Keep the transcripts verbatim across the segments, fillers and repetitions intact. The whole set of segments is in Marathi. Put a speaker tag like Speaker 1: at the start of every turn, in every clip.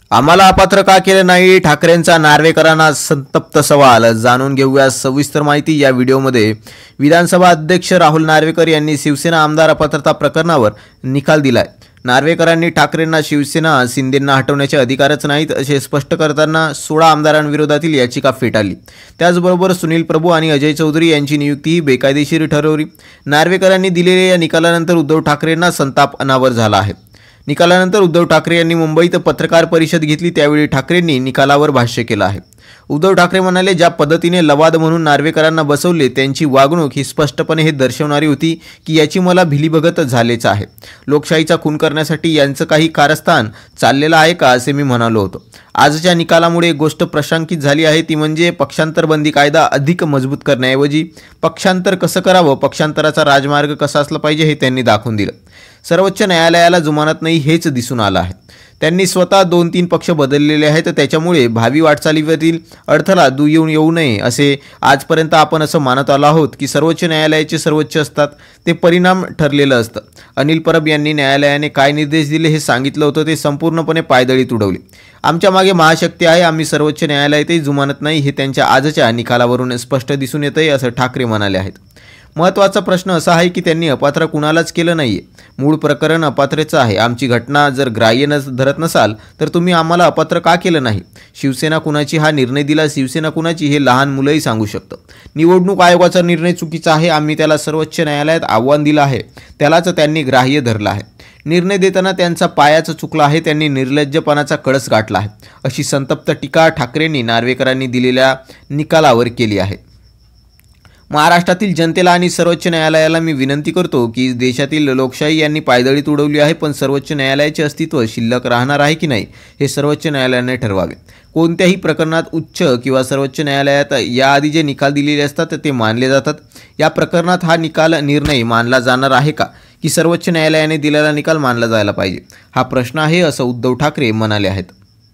Speaker 1: आम्हाला अपात्र का केलं नाही? ठाकरेंचा नार्वेकरांना संतप्त सवाल. जाणून घेऊया सविस्तर माहिती या व्हिडिओमध्ये. विधानसभा अध्यक्ष राहुल नार्वेकर यांनी शिवसेना आमदार अपात्रता प्रकरणावर निकाल दिलाय. नार्वेकरांनी ठाकरेंना शिवसेना शिंदेंना हटवण्याचे अधिकारच नाहीत असे स्पष्ट करताना सोळा आमदारांविरोधातील याचिका फेटाळली. त्याचबरोबर सुनील प्रभू आणि अजय चौधरी यांची नियुक्तीही बेकायदेशीर ठरवली. नार्वेकरांनी दिलेल्या या निकालानंतर उद्धव ठाकरेंना संताप अनावर झाला आहे. निकालानंतर उद्धव ठाकरे यांनी मुंबईत पत्रकार परिषद घेतली. त्यावेळी ठाकरेंनी निकालावर भाष्य केलं आहे. उद्धव ठाकरे म्हणाले, ज्या पद्धतीने लवाद म्हणून नार्वेकरांना बसवले त्यांची वागणूक ही स्पष्टपणे हे दर्शवणारी होती की याची मला भिलीभगत झालेच आहे. लोकशाहीचा खून करण्यासाठी यांचं काही कारस्थान चाललेलं आहे का असे मी म्हणालो होतो. आजच्या निकालामुळे एक गोष्ट प्रशंकित झाली आहे, ती म्हणजे पक्षांतरबंदी कायदा अधिक मजबूत करण्याऐवजी पक्षांतर कसं करावं, पक्षांतराचा राजमार्ग कसा असला पाहिजे हे त्यांनी दाखवून दिलं. सर्वोच्च न्यायालयाला जुमानत नाही हेच दिसून आलं आहे. त्यांनी स्वतः दोन तीन पक्ष बदललेले आहेत. त्याच्यामुळे भावी वाटचालीवरील अडथळा दूर येऊन येऊ नये असे आजपर्यंत आपण असं मानत आलो आहोत की सर्वोच्च न्यायालयाचे सर्वोच्च असतात, ते परिणाम ठरलेलं असतं. अनिल परब यांनी न्यायालयाने काय निर्देश दिले हे सांगितलं होतं, ते संपूर्णपणे पायदळीत उडवले. आमच्या मागे महाशक्ती आहे, आम्ही सर्वोच्च न्यायालयातही जुमानत नाही हे त्यांच्या आजच्या निकालावरून स्पष्ट दिसून येतंय असं ठाकरे म्हणाले आहेत. महत्त्वाचा प्रश्न असा आहे की त्यांनी अपात्र कुणालाच केलं नाहीये. मूळ प्रकरण अपात्रेचं आहे. आमची घटना जर ग्राह्य न धरत नसाल तर तुम्ही आम्हाला अपात्र का केलं नाही? शिवसेना कुणाची हा निर्णय दिला, शिवसेना कुणाची हे लहान मुलंही सांगू शकतं. निवडणूक आयोगाचा निर्णय चुकीचा आहे, आम्ही त्याला सर्वोच्च न्यायालयात आव्हान दिलं आहे, त्यालाच त्यांनी ग्राह्य धरलं आहे. निर्णय देताना त्यांचा पायाच चुकला आहे, त्यांनी निर्लज्जपणाचा कळस गाठला आहे अशी संतप्त टीका ठाकरेंनी नार्वेकरांनी दिलेल्या निकालावर केली आहे. महाराष्ट्रातील जनतेला आणि सर्वोच्च न्यायालयाला मी विनंती करतो की देशातील लोकशाही यांनी पायदळीत उडवली आहे, पण सर्वोच्च न्यायालयाचे अस्तित्व शिल्लक राहणार आहे की नाही हे सर्वोच्च न्यायालयाने ठरवावे. कोणत्याही प्रकरणात उच्च किंवा सर्वोच्च न्यायालयात याआधी जे निकाल दिलेले असतात ते मानले जातात. या प्रकरणात हा निकाल निर्णय मानला जाणार आहे का, की सर्वोच्च न्यायालयाने दिलेला निकाल मानला जायला पाहिजे, हा प्रश्न आहे असं उद्धव ठाकरे म्हणाले आहेत.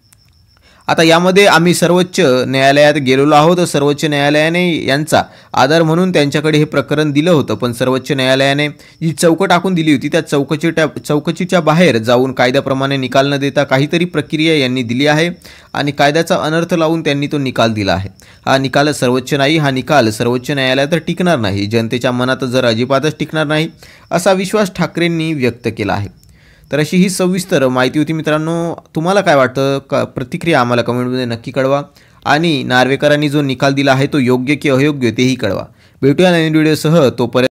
Speaker 1: आता यामध्ये आम्ही सर्वोच्च न्यायालयात गेलेलो आहोत. सर्वोच्च न्यायालयाने यांचा आदर म्हणून त्यांच्याकडे हे प्रकरण दिलं होतं, पण सर्वोच्च न्यायालयाने जी चौकट आखून दिली होती त्या चौकशीच्या चौकशीच्या बाहेर जाऊन कायद्याप्रमाणे निकाल न देता काहीतरी प्रक्रिया यांनी दिली आहे आणि कायद्याचा अनर्थ लावून त्यांनी तो निकाल दिला आहे. हा निकाल सर्वोच्च नाही, हा निकाल सर्वोच्च न्यायालयात टिकणार नाही, जनतेच्या मनात जर अजिबातच टिकणार नाही असा विश्वास ठाकरेंनी व्यक्त केला आहे. तर अशी ही सविस्तर माहिती होती मित्रांनो. तुम्हाला काय वाटतं? का प्रतिक्रिया आम्हाला कमेंटमध्ये नक्की कळवा आणि नार्वेकरांनी जो निकाल दिला आहे तो योग्य की अयोग्य तेही कळवा. भेटूया नवीन व्हिडिओसह. तोपर्यंत